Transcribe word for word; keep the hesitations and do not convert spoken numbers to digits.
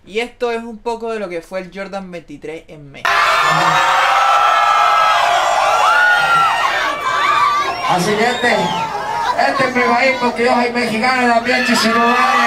Y esto es un poco de lo que fue el Jordan veintitrés en México. Así que este, este es mi país porque yo soy mexicano también, chisimodal.